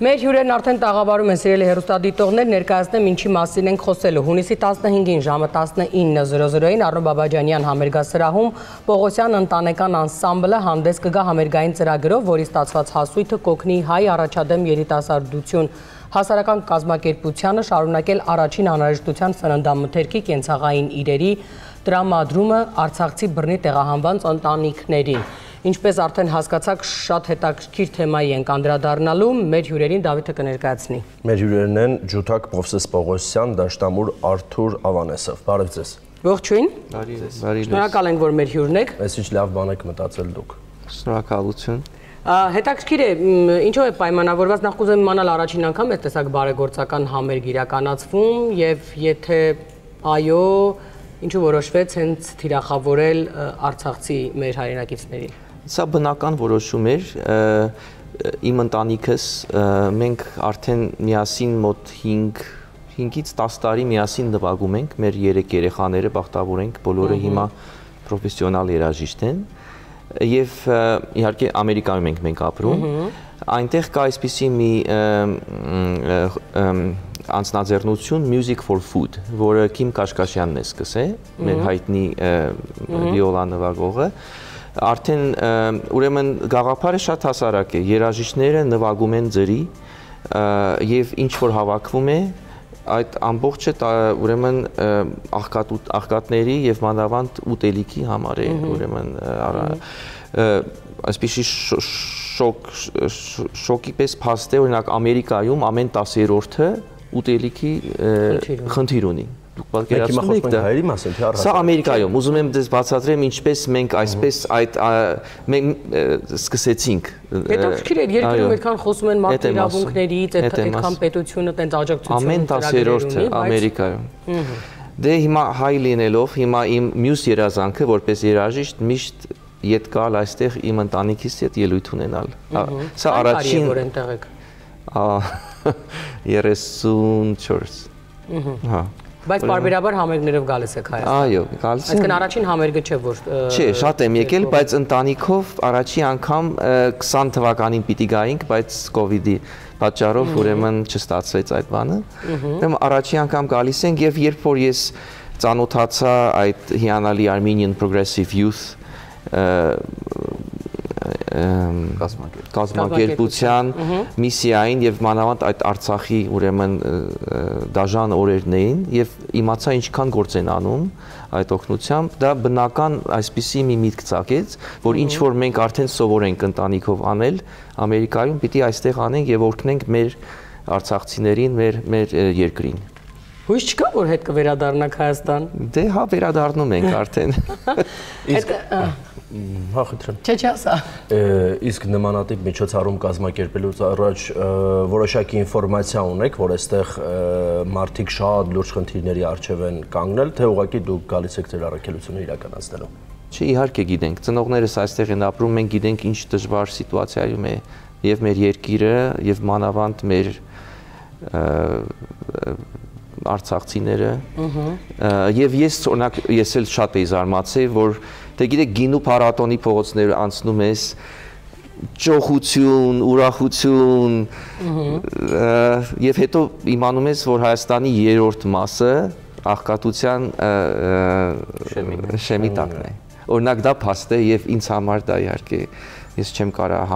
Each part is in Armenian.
Մեր հյուրերն արդեն տաղավարում են սիրելի հեռուստադիտողներ, ներկայացնեմ ինչի մասին ենք խոսելու։ Հունիսի 15-ին ժամը 19:00-ին Առնո Բաբաջանյան համերգասրահում Պողոսյան ընտանեկան անսամբլը հանդես կգա համերգային ծրագրով, որի ստացված հասույթը կօգնի հայ առաջադեմ երիտասարդություն հասարակական կազմակերպությանը շարունակել առաջին անհրաժեշտության սննդամթերքի կենցաղային իրերի տրամադրումը արցախցի բռնի տեղահանված ընտանիքներին։ Ինչպես արդեն հասկացաք, շատ հետաքրքիր թեմայի ենք անդրադառնալու, մեր հյուրերին Դավիթը կներկայացնի։ Մեր հյուրերն են Ջութակ Մովսես Պողոսյան, դաշտամուր Արթուր Ավանեսով։ Բարև ձեզ։ Ողջույն։ Բարի։ Շնորհակալ ենք, որ մեր հյուրն եք։ Այս ինչ լավ բան եք մտածել դուք։ Շնորհակալություն։ Հետաքրքիր է, ինչով է պայմանավորված, նախ կուզեմ իմանալ առաջին անգամ է տեսակ բարեգործական համերգ իրականացվում եւ եթե այո, ինչու որոշվեց հենց թիրախավորել արցախցի մեր հայրենակիցներին։ Սա բնական որոշում էր, իմ ընտանիքս մենք արդեն միասին մոտ 5-ից 10 տարի միասին նվագում ենք, մեր 3 երեխաները բախտավոր ենք, բոլորը հիմա պրոֆեսիոնալ երաժիշտ են եւ իհարկե Ամերիկայում ենք մենք ապրում, այնտեղ կա այսպիսի մի անձնաձեռնություն Music for Food, որը Քիմ Կաշկաշյանն է սկսել, մեր հայտնի վիոլա նվագողը, արդեն ուրեմն գաղափարը շատ հասարակ է, երաժիշտները նվագում են ձրի եւ ինչ որ հավաքվում է, այդ ամբողջը ուրեմն աղքատների եւ մանավանդ ուտելիքի համար է, ուրեմն այսպիսի շոկի պես փաստ է, օրինակ Ամերիկայում ամեն 10-րդը ուտելիքի խնդիր ունի։ Դուք պատկերացնում եք դա։ Սա Ամերիկայում, ուզում եմ դες բացատրեմ ինչպես մենք այսպես այդ մենք սկսեցինք։ Հետաքրքիր է, երկրում այդքան խոսում են մարդու իրավունքներից, այդքան պետությունը տենց աջակցություն ամեն 10-րդը Ամերիկայում։ Դե հիմա հայ լինելով, հիմա իմ մյուս երազանքը որպես երաժիշտ միշտ ետ գալ այստեղ իմ ընտանիքիս հետ ելույթ ունենալ։ Սա առաջին որ այնտեղ եք։ 34։ Հա։ Բայց բարբերաբար համերգներով գալիս եք Հայաստան։ Այո, գալիս եմ։ Այսինքն առաջին համերգը չէ, որ Չէ, շատ եմ եկել, բայց ընտանիքով առաջի անգամ 20 թվականին պիտի գայինք, բայց կովիդի պատճառով ուրեմն չստացվեց այդ բանը։ Ուրեմն առաջի անգամ գալիս ենք եւ երբ որ ես ծանոթացա այդ հիանալի Armenian Progressive Youth կազմակերպության միսիային եւ մանավանդ այդ Արցախի ուրեմն դաժան օրերն էին եւ իմացա ինչքան գործ են անում այդ օգնությամբ դա բնական այսպիսի մի միտք ցակեց որ ինչ որ մենք արդեն սովոր ենք ընտանիքով անել Ամերիկայում պիտի այստեղ անենք եւ օգնենք մեր արցախցիներին մեր երկրին Հույս չկա որ հետ կվերադառնաք Հայաստան Դե հա վերադառնում ենք արդեն Հա խնդրեմ Չէ ասա Իսկ նմանատիպ միջոցառում կազմակերպելուց առաջ որոշակի ինֆորմացիա ունեք որ այստեղ մարդիկ շատ լուրջ խնդիրների առջև են կանգնել թե ուղղակի դուք գալիս եք ձեր առաքելությունը իրականացնելու Չէ իհարկե գիտենք ծնողներս այստեղ են ապրում մենք գիտենք ինչ դժվար սիտուացիայում է եւ մեր երկիրը եւ մանավանդ մեր արցախցիները եւ ես օրինակ ես էլ շատ էի զարմացել որ դե գիտեք գինու փառատոնի փողոցներ անցնում ես ճոխություն, ուրախություն եւ հետո իմանում ես որ Հայաստանի երրորդ մասը աղքատության շեմի տակն է օրինակ դա փաստ է եւ ինձ համար դա իհարկե ես չեմ կարող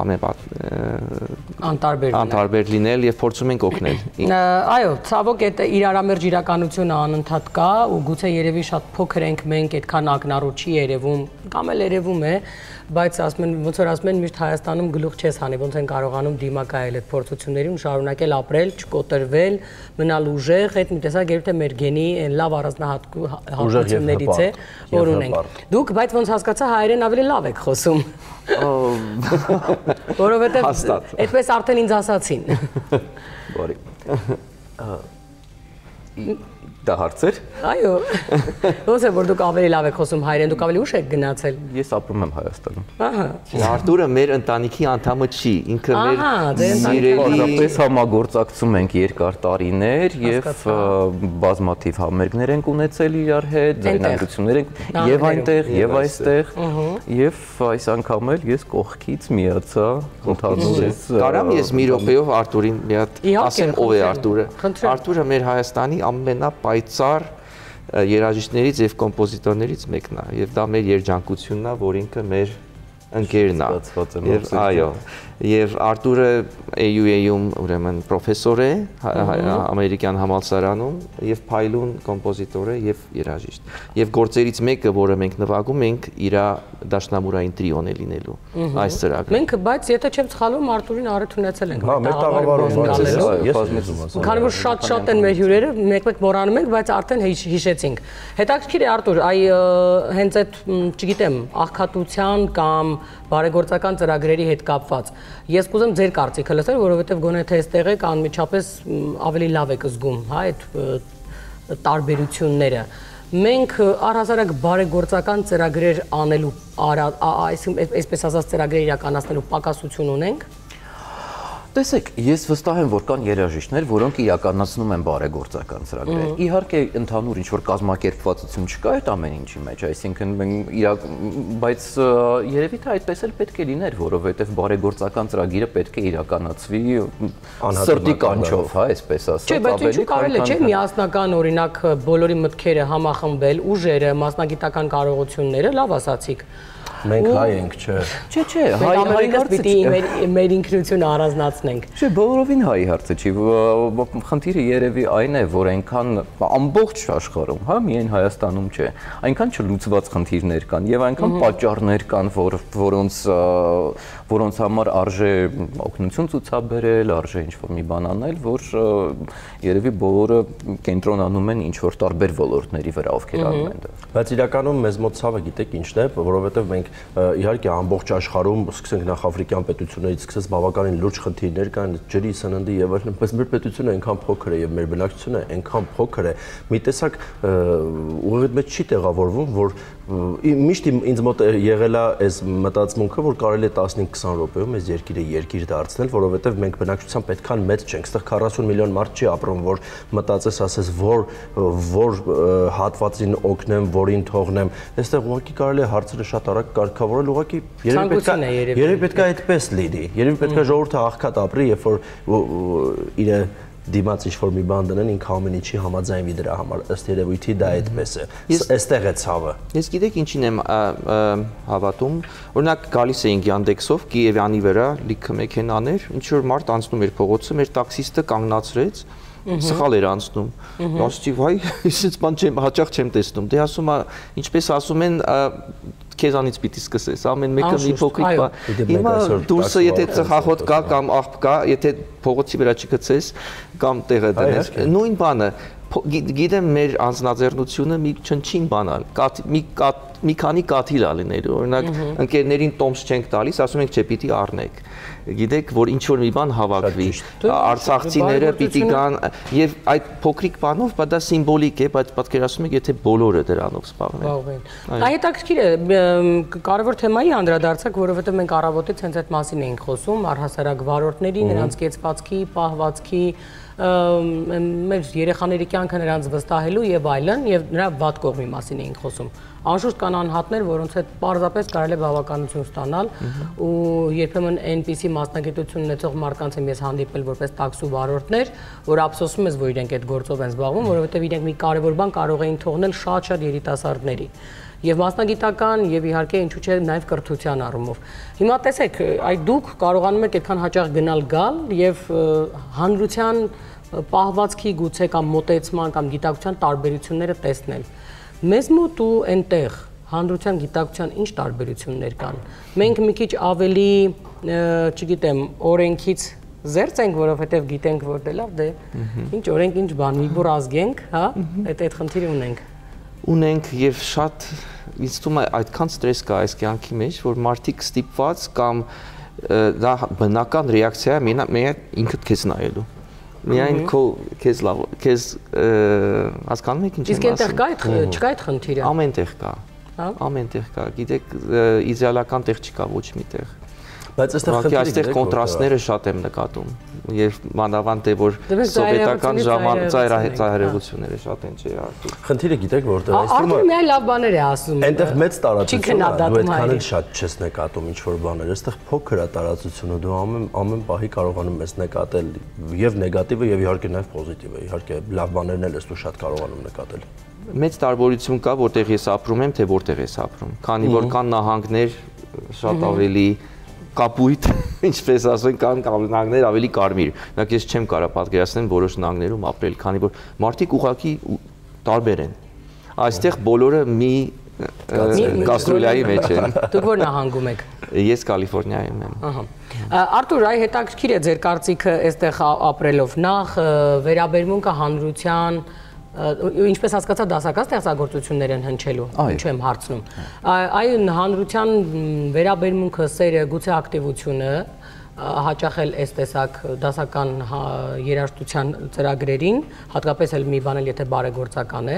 անտարբեր լինել եւ փորձում ենք օգնել Այո, ցավոք այդ իրարամերժ իրականությունը անընդհատ կա ու գուցե երևի շատ փոքր ենք մենք այդքան ակնառու չի երևում կամ էլ երևում է բայց ասում են ոնց որ ասում են միշտ Հայաստանում գլուխ չես հանի ոնց են կարողանում դիմակայել այդ փորձություններին ու շարունակել ապրել, չկոտրվել, մնալ ուժեղ, այդ մի տեսակ երբ թե մեր գենի այն լավ առանձնահատկություններից է, որ ունենք։ Դուք բայց ոնց հասկացա հայերեն ավելի լավ եք խոսում։ Որովհետև այդպես արդեն ինձ ասացին։ Բարի։ դա հարցեր։ Այո։ Ոնց է որ դուք ավելի լավ եք խոսում հայերեն, դուք ավելի ուշ եք գնացել։ Ես ապրում եմ Հայաստանում։ Ահա։ Արտուրը մեր ընտանիքի անդամը չի, ինքը մեր Պարզապես համագործակցում ենք երկար տարիներ եւ բազմաթիվ համերգներ ենք ունեցել իրար հետ, ձայնագրություններ ենք եւ այնտեղ եւ այստեղ եւ այս անգամ էլ ես կողքից միացա ընդհանրապես։ Կարամ ես մի րոպեով Արտուրին մի հատ ասեմ ով է Արտուրը։ Արտուրը մեր Հայաստանի ամենապայծառ երաժիշտներից եւ կոմպոզիտորներից մեկն է եւ դա մեր երջանկությունն է, որ ինքը մեր ընկերն է։ Եվ այո, եւ Արտուրը AUA-ում ուրեմն պրոֆեսոր է ամերիկյան համալսարանում եւ փայլուն կոմպոզիտոր է եւ երաժիշտ։ Եւ գործերից մեկը, որը մենք նվագում ենք, իր դաշնամուրային տրիոն է լինելու այս ծրագրը։ Մենք բայց եթե չեմ սխալվում Արտուրին առիթ ունեցել ենք։ Հա, մեր տաղավարում ես Քանի որ շատ են մեր հյուրերը, մեկ-մեկ մոռանում ենք, բայց արդեն հիշեցինք։ Հետաքրքիր է Արտուր, այ հենց այդ, չգիտեմ, աղքատության կամ բարեգործական ծրագրերի հետ կապված։ Ես կուզեմ ձեր կարծիքը լսել, որովհետև գոնե թե այստեղ եք անմիջապես ավելի լավ եք զգում, հա, այդ տարբերությունները։ Մենք առհասարակ բարեգործական ծրագրեր անելու, այսպես ասած ծրագրեր իրականացնելու պակասություն ունենք։ Տեսեք, ես վստահ եմ, որ կան երաժիշտներ, որոնք իրականացնում են բարեգործական ծրագրեր։ Իհարկե, ընդհանուր ինչ-որ կազմակերպվածություն չկա այդ ամեն ինչի մեջ, այսինքն բայց երևի թե այդպես էլ պետք է լիներ, որովհետև բարեգործական ծրագիրը պետք է իրականացվի սրտի կանչով, հա, այսպես ասած, Չէ, բայց ինչու կարելի չէ միասնական օրինակ բոլորի մտքերը համախմբել, ուժերը, մասնագիտական կարողությունները, լավ ասացիք։ Մենք հայ ենք, չէ։ Չէ, հայ պիտի մեր ինքնությունը առանձնացնենք։ Չէ, բոլորովին հայի հարցը չի։ Խնդիրը երևի այն է, որ այնքան ամբողջ աշխարհում, հա, միայն Հայաստանում չէ, այնքան չլուծված խնդիրներ կան եւ այնքան պատճառներ կան, որոնց համար արժե օգնություն ցուցաբերել, արժե ինչ-որ մի բան անել, որ երևի բոլորը կենտրոնանում են ինչ-որ տարբեր ոլորտների վրա, ովքեր անում են դա։ Բայց իրականում մեզ մոտ ցավը գիտեք ինչն է, որովհետև մենք իհարկե ամբողջ աշխարհում, սկսենք նախ աֆրիկյան պետություններից սկսած բավականին լուրջ խնդիրներ կան, ջրի, սննդի եւ այլն, բայց մեր պետությունը այնքան փոքր է եւ մեր բնակչությունը այնքան փոքր է, մի տեսակ ուղղակի մեծ չի տեղավորվում, որ միշտ ինձ մոտ եղել է այս մտածմունքը, որ կարելի է 15-20 րոպեում այս երկիրը երկիր դարձնել, որովհետև մենք բնակչության պետքան մեծ չենք, այստեղ 40 միլիոն մարդ չի ապրում, որ մտածես, ասես, որ հատվածին օգնեմ, որին թողնեմ, այստեղ ուղղակի կարելի է հարցերը շատ արագ կարգավորել, ուղղակի երևի պետք է այդպես լինի, երևի պետք է ժողովուրդը աղքատ ապրի, երբ որ իր դիմաց ինչ-որ մի բան դնեն, ինքը ամեն ինչի համաձայնվի դրա համար, ըստ երևույթի դա այդպես է, այստեղ է ցավը։ Ես գիտեք ինչին եմ հավատում, օրինակ գալիս էինք Yandex-ով Կիևյանի վրա լիքը մեքենաներ, ինչ որ մարդ անցնում էր փողոցը, մեր տաքսիստը կանգնացրեց, սխալ էր անցնում, ասեցի, վայ, այսպես բան հաճախ չեմ տեսնում, դե ասում է, ինչպես ասում են, քեզանից պիտի սկսես, ամեն մեկը մի փոքրիկ բան։ Հիմա դուրսը եթե ծխախոտ կա կամ աղբ կա, եթե փողոցի վրա չգցես կամ տեղը դնես, նույն բանը, գիտեմ մեր անձնաձեռնությունը մի չնչին բան է, մի քանի կաթիլ է լինելու, օրինակ ընկերներին տոմս չենք տալիս, ասում ենք չէ, պիտի առնեք։ Գիտեք, որ ինչ որ մի բան հավաքվի, արցախցիները պիտի գան եւ այդ փոքրիկ բանով, բայց դա սիմվոլիկ է, բայց պատկերացնում եք, եթե բոլորը դրանով զբաղվեն։ Այ հետաքրքիր է, կարևոր թեմայի անդրադարձակ, որովհետեւ մենք առավոտից հենց այդ մասին էինք խոսում, առհասարակ վարորդների, նրանց կեցվածքի, պահվածքի, մեր երեխաների կյանքը նրանց վստահելու եւ այլն եւ նրա վատ կողմի մասին էինք խոսում։ Անշուշտ կան անհատներ, որոնց հետ պարզապես կարելի է բավականություն ստանալ ու երբեմն այնպիսի մասնագիտություն ունեցող մարդկանց եմ ես հանդիպել որպես տաքսու վարորդներ, որ ափսոսում ես, որ իրենք այդ գործով են զբաղվում, որովհետեւ իրենք մի կարևոր բան կարող էին թողնել շատ երիտասարդների։ Եվ մասնագիտական եւ իհարկե ինչու՞ չէ նաեւ կրթության առումով։ Հիմա տեսեք, այ դուք կարողանում եք այդքան հաճախ գնալ գալ եւ հանրության պահվածքի գուցե կամ մոտեցման կամ գիտակցության տարբերությունները տեսնել։ Մեզ մոտ ու այնտեղ հանրության գիտակցության ինչ տարբերություններ կան։ Մենք մի քիչ ավելի, չգիտեմ, օրենքից զերծ ենք, որովհետև գիտենք, որ դե լավ, դե ինչ օրենք, ինչ բան, մի բուր ազգենք, հա, այդ խնդիրը ունենք։ Ունենք եւ շատ ինձ թվում է այդքան ստրես կա այս կյանքի մեջ, որ մարդիկ ստիպված կամ դա բնական ռեակցիա է ինքդ քեզ նայելու։ Միայն քեզ հասկանում եք ինչ եմ ասում։ Իսկ այնտեղ չկա այդ խնդիրը։ Ամենտեղ կա։ Ամենտեղ կա։ Գիտեք, իդեալական տեղ չկա ոչ մի տեղ։ Բայց այստեղ կոնտրաստները շատ եմ նկատում եւ մանավանդ է որ սովետական ծայրահեղությունները շատ են չէ արդյոք։ Խնդիրը գիտեք որտեղ է։ Արդյոք միայն լավ բաներ է ասում։ Այնտեղ մեծ տարածություն է, դու այդքան էլ շատ չես նկատում ինչ որ բաներ։ Այստեղ փոքր է տարածությունը, դու ամեն պահի կարողանում ես նկատել եւ նեգատիվը եւ իհարկե նաեւ պոզիտիվը։ Իհարկե լավ բաներն էլ ես դու շատ կարողանում նկատել։ Մեծ տարբերություն կա որտեղ ես ապրում եմ, թե որտեղ ես ապրում։ Քանի որ կան նահանգներ շատ ավելի կապույտ, ինչպես ասեն, կան նահանգներ ավելի կարմիր։ Նախ ես չեմ կարող պատկերացնել որոշ նահանգներում ապրել, քանի որ մարդիկ ուղղակի տարբեր են։ Այստեղ բոլորը մի կաստրուլյայի մեջ են։ Դուք որ նահանգում եք։ Ես Կալիֆոռնիայում եմ։ Ահա։ Արտուր, այ հետաքրքիր է ձեր կարծիքը այստեղ ապրելով։ Նախ վերաբերմունքը հանրության ինչպես հասկացա դասական ստեղծագործություններ են հնչելու, ինչ եմ հարցնում։ Այ հանրության վերաբերմունքը, սերը, գուցե ակտիվությունը հաճախ էլ այս տեսակ դասական երաժշտության ծրագրերին, հատկապես էլ մի բան էլ եթե բարեգործական է,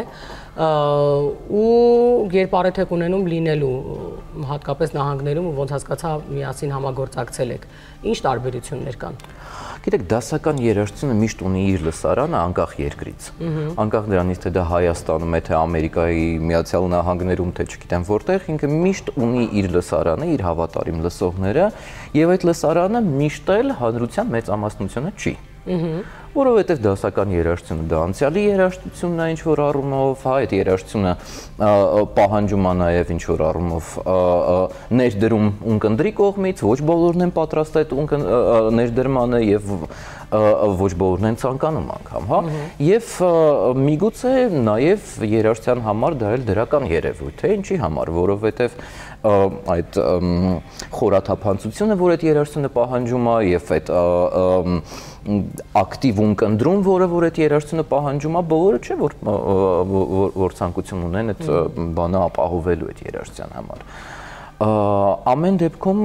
ու երբ արեթեք ունենում լինելու հատկապես նահանգներում ու ոնց հասկացա միասին համագործակցել եք, ինչ տարբերություններ կան։ Գիտեք, դասական երաժշտությունը միշտ ունի իր լսարանը անկախ երկրից։ Անկախ դրանից, թե դա Հայաստանում է, թե Ամերիկայի Միացյալ Նահանգներում, թե չգիտեմ որտեղ, ինքը միշտ ունի իր լսարանը, իր հավատարիմ լսողները, եւ այդ լսարանը միշտ էլ հանրության մեծամասնությունը չի։ Որովհետև դասական երաժշտությունը դա անցյալի երաժշտությունն է ինչ-որ առումով, հա, այդ երաժշտությունը պահանջում է նաև ինչ-որ առումով ներդրում ունկնդրի կողմից, ոչ բոլորն են պատրաստ այդ ներդրմանը եւ ոչ բոլորն են ցանկանում անգամ, հա, եւ միգուցե նաև երաժշտության համար դա էլ դրական երևույթ է, ինչի համար, որովհետև այդ խորաթափանցությունը, որ այդ երաժշտությունը պահանջում է եւ այդ ակտիվ ունկնդրում, որը որ այդ երաժշտությունը պահանջում է, բոլորը չէ որ ցանկություն ունեն այդ բանը ապահովելու այդ երաժշտության համար։ Ամեն դեպքում,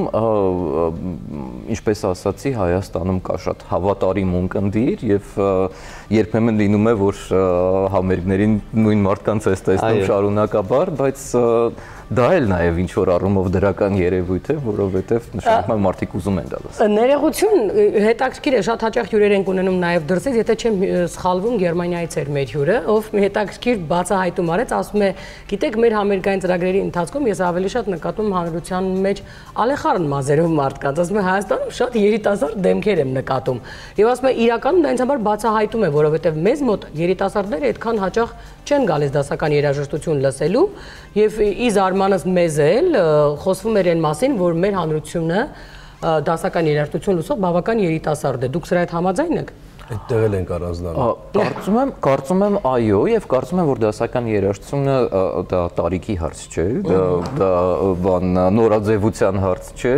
ինչպես ասացի, Հայաստանում կա շատ հավատարիմ ունկնդիր եւ երբեմն լինում է, որ համերգներին նույն մարդկանց է տեսնում շարունակաբար, բայց դա էլ նաև ինչ-որ առումով դրական երևույթ է, որովհետև նշանակում է մարդիկ ուզում են դա լսել։ Ներողություն, հետաքրքիր է, շատ հաճախ հյուրեր ենք ունենում նաև դրսից, եթե չեմ սխալվում, Գերմանիայից էր մեր հյուրը, ով հետաքրքիր բացահայտում արեց, ասում է, գիտեք, մեր համերգային ծրագրերի ընթացքում ես ավելի շատ նկատում հանրության մեջ ալեխառն մազերով մարդկանց, ասում է Հայաստանում շատ երիտասարդ դեմքեր եմ նկատում։ Եվ ասում է իրականում դա ինձ համար բացահայտում է, որովհետև մեզ մոտ երիտասարդները այդքան հաճախ չեն գալիս դասական երաժշտություն լսելու եւ ի զարմանս մեզ էլ խոսվում էր այն մասին, որ մեր հանրությունը դասական երաժշտություն լսող բավական երիտասարդ է։ Դուք սրա հետ համաձայն եք։ Այդտեղ էլ ենք առանձնանում։ Կարծում եմ այո, եւ կարծում եմ որ դասական երաժշտությունը դա տարիքի հարց չէ, դա նորաձևության հարց չէ,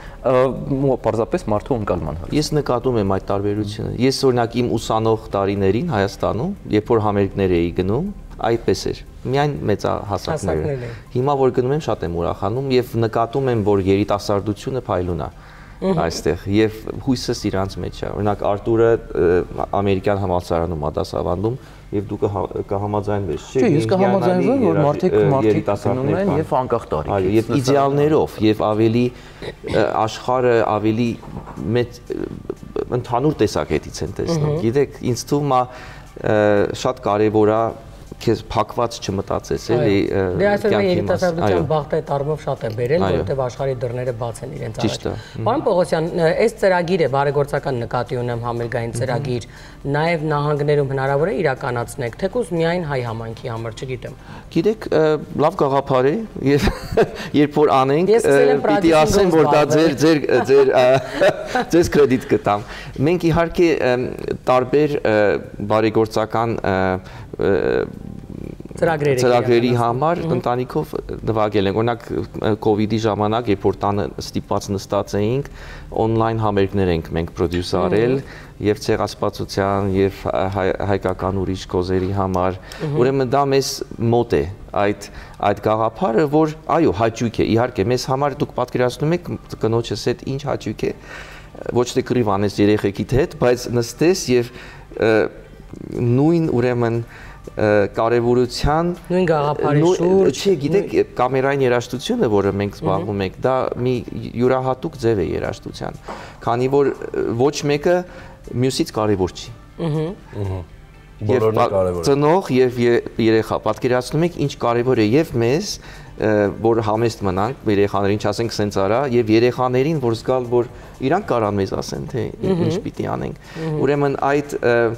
պարզապես մարդու ընկալման հարց։ Ես նկատում եմ այդ տարբերությունը։ Ես օրինակ իմ ուսանող տարիներին Հայաստանում, երբ որ համերգներ էի գնում, այդպես էր։ Միայն մեծահասակները։ Հիմա որ գնում եմ շատ եմ ուրախանում եւ նկատում եմ, որ երիտասարդությունը փայլուն է այստեղ եւ հույսս իրանց մեջ է։ Օրինակ Արտուրը ամերիկյան համալսարանում է դասավանդում եւ դու կհամաձայնվես, չէ՞։ Չէ, ես կհամաձայնվեմ, որ մարդիկ երիտասարդներ են եւ անկախ տարիք։ Այո, եւ իդեալներով եւ ավելի աշխարհը ավելի մեծ ընդհանուր տեսակետից են տեսնում։ Գիտեք, ինձ թվում է շատ կարեւոր է քեզ փակված չմտածես էլի դե այսօր երիտասարդության բախտը տարբով շատ է բերել, որովհետև աշխարհի դռները բաց են իրենց առաջ։ Պարոն Պողոսյան, այս ծրագիրը բարեգործական նկատի ունեմ համերգային ծրագիր, նաև նահանգներում հնարավոր է իրականացնեք, թեկուզ միայն հայ համայնքի համար, չգիտեմ։ Գիտեք, լավ գաղափար է եւ երբ որ անենք, պիտի ասեմ, որ դա ձեր կրեդիտ կտամ։ Մենք իհարկե տարբեր բարեգործական ծրագրերի համար ընտանիքով նվագել ենք։ Օրինակ COVID-ի ժամանակ, երբ որ տանը ստիպված նստած էինք, on-line համերգներ ենք մենք պրոդյուս արել եւ ցեղասպացության եւ հայկական ուրիշ կոզերի համար։ Ուրեմն դա մեզ մոտ է այդ գաղափարը, որ այո, հաճույք է։ Իհարկե, մեզ համար դուք պատկերացնում եք կնոջս հետ ինչ հաճույք է։ Ոչ թե կռիվ անես երեխեքիդ հետ, բայց նստես եւ նույն ուրեմն կարևորության նույն գաղափարի շուրջ, չէ, գիտեք, կամերային երաժշտությունը, որը մենք զբաղվում ենք, դա մի յուրահատուկ ձև է երաժշտության, քանի որ ոչ մեկը մյուսից կարևոր չի։ Բոլորն կարևոր է։ Ծնող եւ երեխա, պատկերացնում եք ինչ կարևոր է եւ մեզ, որ համեստ մնանք, երեխաներին չասենք սենց արա, եւ երեխաներին, որ զգալ, որ իրանք կարան մեզ ասեն, թե ինչ պիտի անենք։ Ուրեմն այդ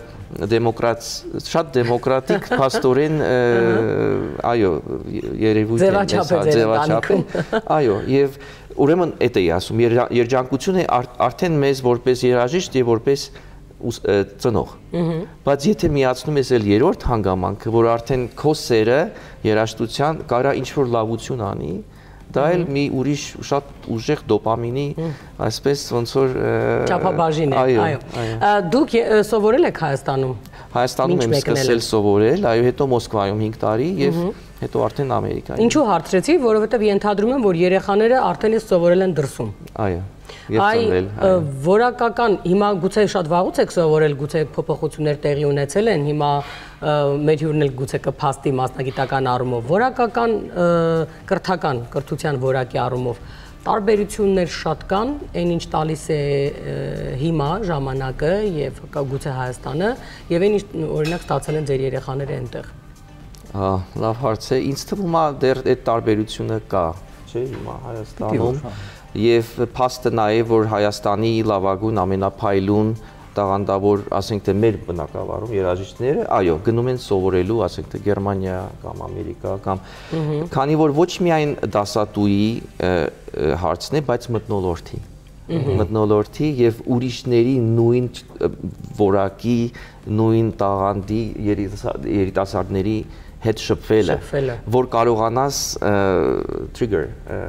շատ դեմոկրատիկ փաստորեն, այո, երևույթ է ձևաչափել, այո, եւ ուրեմն էդ էի ասում, երջանկությունը արդեն մեզ որպես երաժիշտ եւ որպես ծնող, բայց եթե միացնում ես էլ երրորդ հանգամանքը, որ արդեն քո սերը երաժշտության կարա ինչ-որ լավություն անի, դա էլ մի ուրիշ շատ ուժեղ դոպամինի, այսպես ոնց որ չափաբաժին է, այո։ Դուք սովորել եք Հայաստանում։ Հայաստանում եմ սկսել սովորել, այո, հետո Մոսկվայում 5 տարի եւ հետո արդեն Ամերիկայում։ Ինչու հարցրեցի, որովհետեւ ենթադրում եմ, որ երեխաները արդեն իսկ սովորել են դրսում։ Այո։ Որակական, հիմա գուցե շատ վաղուց եք սովորել, գուցե փոփոխություններ տեղի ունեցել են, հիմա մեր հյուրն էլ գուցե կփաստի մասնագիտական առումով, որակական կրթական, կրթության որակի առումով տարբերություններ շատ կան, այն ինչ տալիս է հիմա ժամանակը եւ գուցե Հայաստանը եւ այն ինչ օրինակ ստացել են ձեր երեխաները այնտեղ։ Լավ հարց է, ինձ թվում է դեռ այդ տարբերությունը կա, չէ՞, հիմա Հայաստանում։ Եվ փաստը նաև որ Հայաստանի լավագույն ամենափայլուն տաղանդավոր, ասենք թե մեր բնակավարում երաժիշտները, այո, գնում են սովորելու, ասենք թե Գերմանիա կամ Ամերիկա կամ քանի որ ոչ միայն դասատուի հարցն է, բայց մթնոլորտի եւ ուրիշների նույն որակի, նույն տաղանդի երիտասարդների հետ շփվելը, որ կարողանաս trigger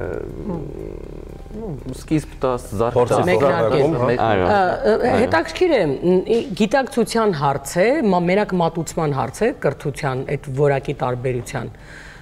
սկիզբ տաս հետաքրքիր է գիտակցության հարց է, մենակ մատուցման հարց է կրթության այդ որակի տարբերության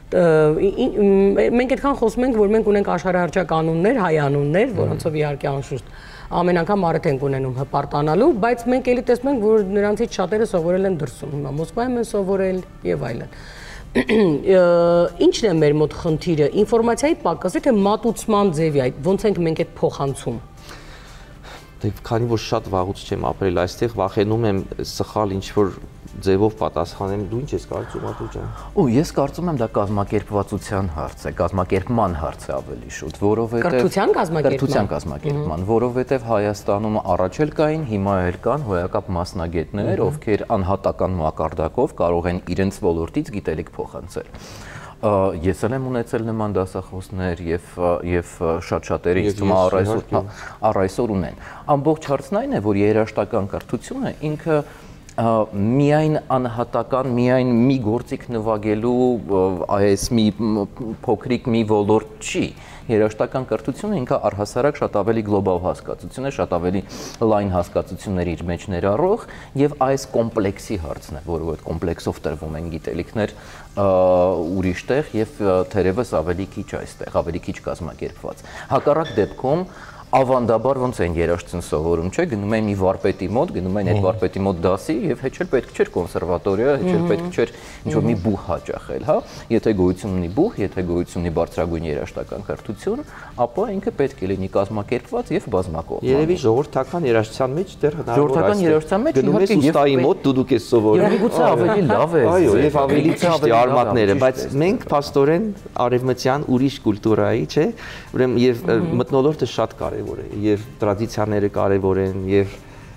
մենք այդքան խոսում ենք, որ մենք ունենք աշխարհահռչակ անուններ, հայ անուններ, որոնցով իհարկե անշուշտ ամեն անգամ առիթ ենք ունենում հպարտանալու, բայց մենք էլի տեսնում ենք, որ նրանցից շատերը սովորել են դրսում, հիմա Մոսկվայում են սովորել եւ այլն։ Ինչն է մեր մոտ խնդիրը, ինֆորմացիայի պակասը, թե մատուցման ձևի, ոնց ենք մենք այդ փոխանցում։ Քանի որ շատ վաղուց չեմ ապրել այստեղ, վախենում եմ սխալ ինչ-որ ձևով պատասխանեմ, դու ինչ ես կարծում Ատու ջան։ Ես կարծում եմ դա կազմակերպվածության հարց է, կազմակերպման հարց է ավելի շուտ, որովհետև կրթության կազմակերպման, որովհետև Հայաստանում առաջ էլ կային, հիմա էլ կան հոյակապ մասնագետներ, ովքեր անհատական մակարդակով կարող են իրենց ոլորտից գիտելիք փոխանցել։ Ես էլ եմ ունեցել նման դասախոսներ եւ շատ-շատերը ինձ թվում է առ այսօր ունեն։ Ամբողջ հարցն այն է, որ երաժշտական կրթությունը ինքը միայն անհատական, միայն մի գործիք նվագելու այս մի փոքրիկ մի ոլորտ չի։ Երաժշտական կրթությունը ինքը առհասարակ շատ ավելի գլոբալ հասկացություն է, շատ ավելի լայն հասկացություններ իր մեջ ներառող եւ այս կոմպլեքսի հարցն է, որը այդ կոմպլեքսով տրվում են գիտելիքներ ուրիշտեղ եւ թերևս ավելի քիչ այստեղ, ավելի քիչ կազմակերպված։ Հակառակ դեպքում ավանդաբար ոնց են երաժշտություն սովորում, չէ, գնում են մի վարպետի մոտ, գնում են այդ վարպետի մոտ դասի եւ հետ չէ պետք չէր կոնսերվատորիա, հետ չէ պետք չէր ինչ-որ մի բուհ հաճախել, հա, եթե գոյություն ունի բուհ, եթե գոյություն ունի բարձրագույն երաժշտական կրթություն, ապա ինքը պետք է լինի կազմակերպված եւ բազմակողմանի։ Երևի ժողովրդական երաժշտության մեջ դեռ ժողովրդական երաժշտության մեջ գնում ես ուստայի մոտ դուք ես սովորում։ Եվ գուցե ավելի լավ է։ Այո, եւ ավելի ճիշտ է արմատները, բայց մենք փաստորեն արևմտյան ուրիշ կուլտուրայի, չէ, ուրեմն եւ մթնոլորտը շատ կարեւոր է եւ տրադիցիաները կարեւոր են եւ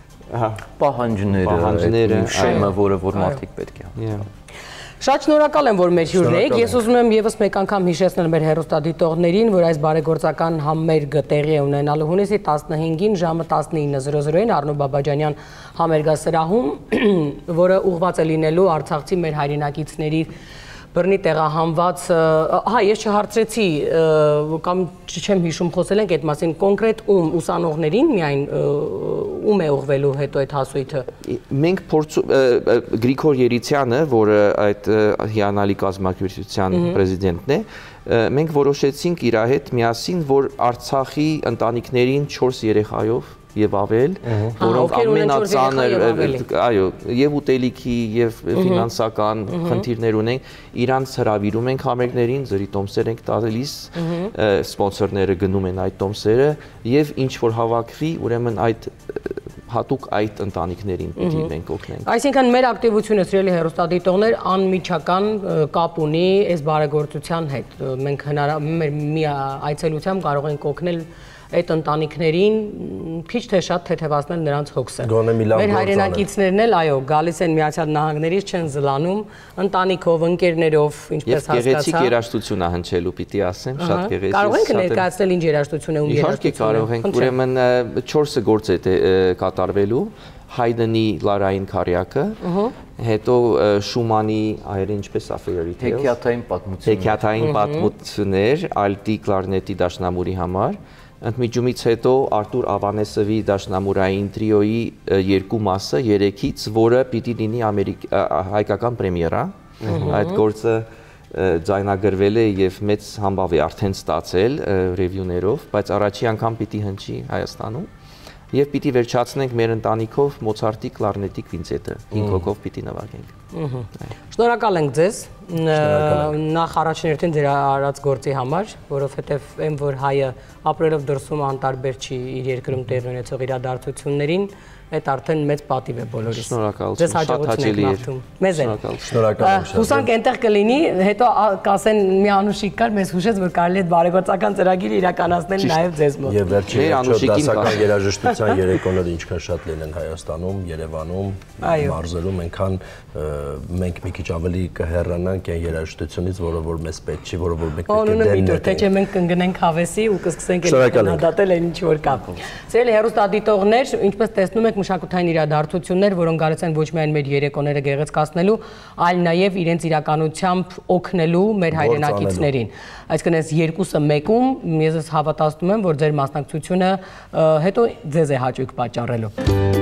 պահանջները, շեմը, որը որ մարդիկ պետք է։ Շատ շնորհակալ եմ, որ մեր հյուրն եք։ Ես ուզում եմ եւս մեկ անգամ հիշեցնել մեր հեռուստադիտողներին, որ այս բարեգործական համերգը տեղի է ունենալու հունիսի 15-ին ժամը 19:00-ին Առնո Բաբաջանյան համերգասրահում, որը ուղղված է լինելու արցախցի մեր հայրենակիցների բռնի տեղահանված, ես չհարցրեցի կամ չեմ հիշում խոսել ենք այդ մասին, կոնկրետ ուսանողներին միայն ում է ուղղվելու հետո այդ հասույթը։ Մենք Գրիգոր Երիցյանը, որը այդ հիանալի կազմակերպության պրեզիդենտն է, մենք որոշեցինք իր հետ միասին, որ Արցախի ընտանիքներին 4 երեխայով եւ ավել, որոնք ամենածանր, այո, եւ ուտելիքի եւ ֆինանսական խնդիրներ ունեն, իրանց հրավիրում ենք համերգներին, զրի տոմսեր ենք տալիս, սպոնսորները գնում են այդ տոմսերը եւ ինչ որ հավաքվի, ուրեմն այդ հատուկ այդ ընտանիքներին պիտի մենք օգնենք։ Այսինքն մեր ակտիվությունը սիրելի հեռուստադիտողներ անմիջական կապ ունի այս բարեգործության հետ։ Մենք մեր մի այցելությամբ կարող ենք օգնել այդ ընտանիքներին քիչ թե շատ թեթևացնել նրանց հոգսը։ Մեր հայրենակիցներն էլ, այո, գալիս են Միացյալ Նահանգներից, չեն զլանում, ընտանիքով, ընկերներով, ինչպես հասկացա։ Եվ գեղեցիկ երաժշտություն է հնչելու, պիտի ասեմ, շատ գեղեցիկ։ Կարող ենք ներկայացնել ինչ երաժշտություն է ու երաժշտություն։ Իհարկե կարող ենք, ուրեմն 4 գործ է կատարվելու, Հայդենի Լարային քարյակը, հետո Շումանի այրը ինչպես է fairy tales, հեքիաթային պատմություններ, ալտի կլարնետի դաշնամուրի համար, ընդմիջումից հետո Արտուր Ավանեսովի դաշնամուրային տրիոյի 2 մասը 3-ից, որը պիտի լինի հայկական պրեմիերա, այդ գործը ձայնագրվել է եւ մեծ համբավ է արդեն ստացել ռևյուներով, բայց առաջի անգամ պիտի հնչի Հայաստանում եւ պիտի վերջացնենք մեր ընտանիքով Մոցարտի կլարնետի կվինտետը, 5 հոգով պիտի նվագենք։ Շնորհակալ ենք ձեզ նախ առաջներթին ձեր արած գործի համար, որովհետեւ այն որ հայը ապրելով դրսում անտարբեր չի իր երկրում տեղի ունեցող իրադարձություններին, այդ արդեն մեծ պատիվ է բոլորիս։ Ձեզ հաջողություն եք մաղթում։ Մեզ էլ։ Շնորհակալ։ Հուսանք այնտեղ կլինի, հետո կասեն մի անուշիկ կար, մեզ հուշեց, որ կարելի է բարեգործական ծրագիր իրականացնել նաև ձեզ մոտ։ Եվ վերջին դասական երաժշտության երեկոները ինչքան շատ լինեն Հայաստանում, Երևանում, մարզերում, այնքան մենք մի քիչ ավելի կհեռանանք այն երաժշտությունից, որը որ մեզ պետք չի, որը որ մենք պետք է դերնենք։ Թե չէ մենք կընկնենք հավեսի ու կսկսենք քննադատել այն ինչ որ կա։ Սիրելի հեռուստադիտողներ, ինչպես տեսնում եք, մշակութային իրադարձություններ, որոնք գալիս են ոչ միայն մեր երեկոները գեղեցկացնելու, այլ նաև իրենց իրականությամբ օգնելու մեր հայրենակիցներին։ Այսինքն այս երկուսը մեկում ես հավատացնում եմ, որ ձեր մասնակցությունը հետո ձեզ է հաճույք պատճառելու։